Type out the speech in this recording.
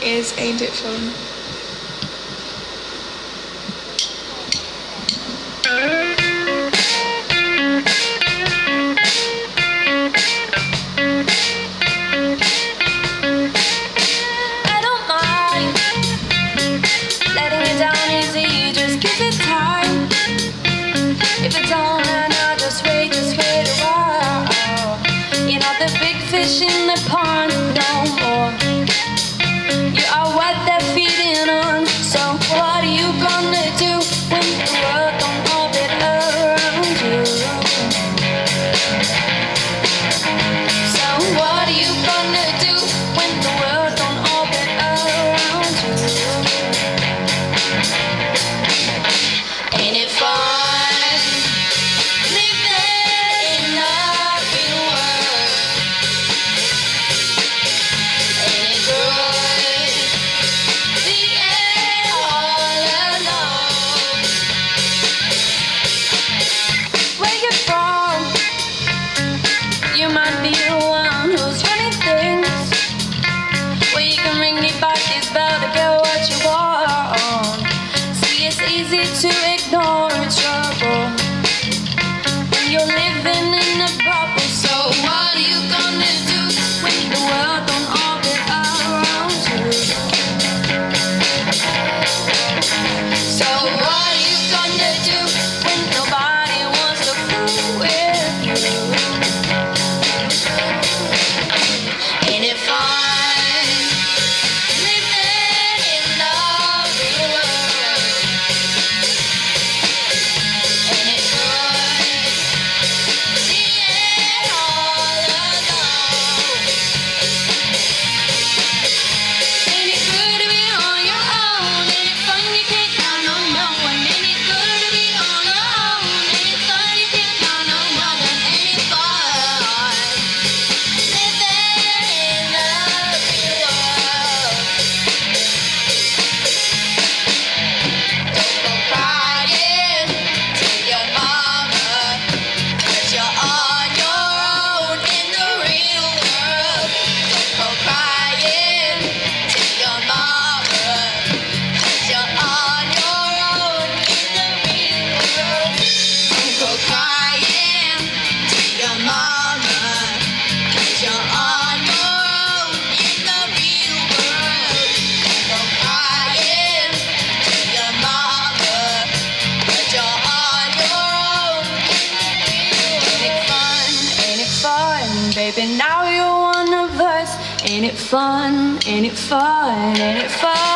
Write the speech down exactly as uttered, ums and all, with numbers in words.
is Ain't It Fun. In the pond no more. You are what they're feeding on. So what are you gonna do when the world don't orbit around you? So what are you gonna do when the world don't orbit around you? Ain't it fun living in a real world? To ignore trouble when you're living in a bubble. So what are you gonna do when the world don't orbit around you? So what are you gonna do when nobody wants to fool with you? Ain't it fun living in the real world? Baby, now you're one of us. Ain't it fun? Ain't it fun? Ain't it fun?